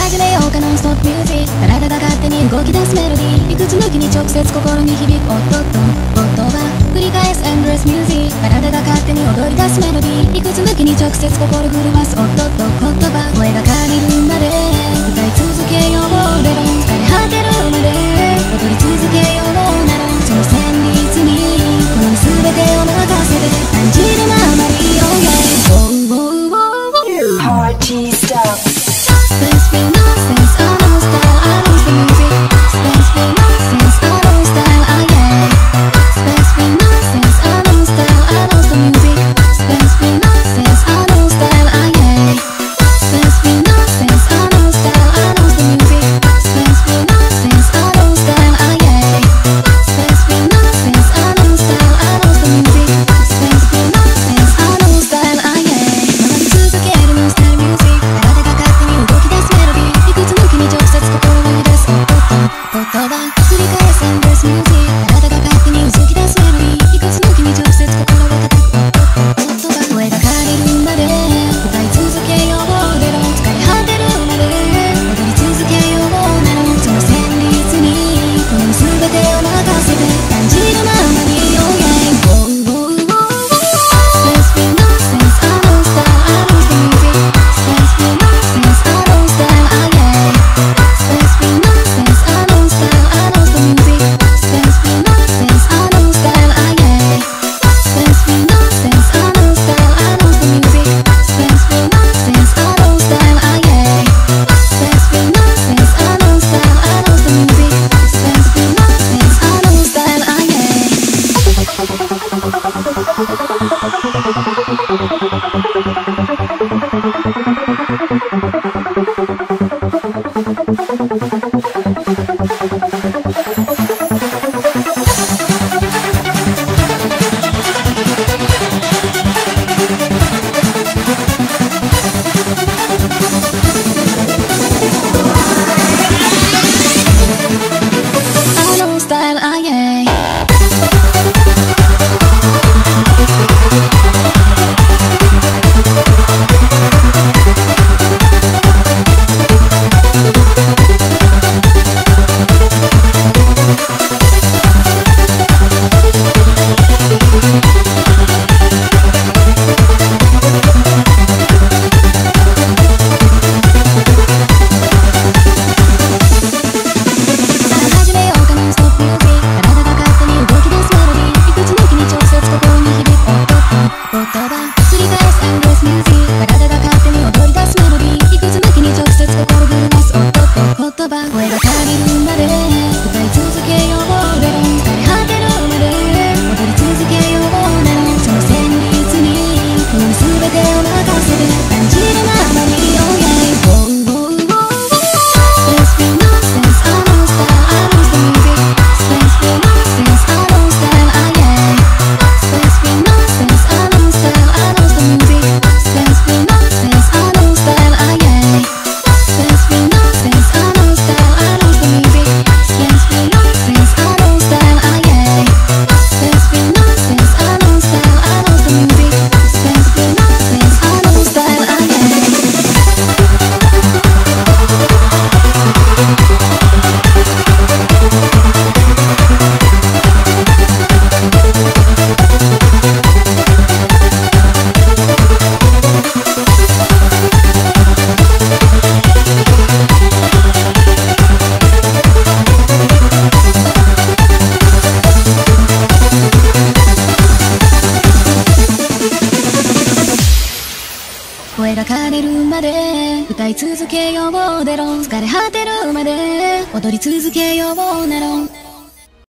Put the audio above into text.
始めようかノンストップミュージック。体が勝手に動き出すメロディー、いくつ抜きに直接心に響く音と言葉、繰り返すエンドレスミュージック。体が勝手に踊り出すメロディー、いくつ抜きに直接心震わす音と言葉。声が借りるまで歌い続けようでろ、疲れ果てるまで踊り続けようなら、その旋律にこの全てを任せて感じるままに Oh yeah Party stop. Space for nonsense, I know style, I lose the music. Space for nonsense, I know style, ah yeah. Space for nonsense, I know style, I lose the music. Space for nonsense, I know style, ah yeah. Space for nonsense, I know style, I lose the music. Space for nonsense, I know style, ah yeah. Space for nonsense, I know style, I lose the music. Space for nonsense, I know style, ah yeah. 回り続けるノンスタイルミュージック。体が勝手に動き出すメロディー、いくつ抜きに直接心に出す音と言葉、繰り返すエンドレスミュージック。体が勝手に動き出すメロディー、いくつ抜きに直接心を叩く音と言葉。声が借りるまで歌い続けようでろ、疲れ果てるまで踊り続けようなら、その旋律にこの全てを任せて感じるままに Oh yeah Space for nonsense, I know style, I lose the music. Space for nonsense, I know style, ah yeah. Space for nonsense, I know style, I lose the music. Space for nonsense, I know style, ah yeah. Space for nonsense, I know style, I lose the music. Space for nonsense, I know style, ah yeah. Space for nonsense, I know style, I lose the music. Space for nonsense, I know style, ah yeah. 声が枯れるまで歌い続けようでろ、疲れ果てるまで踊り続けようなろ。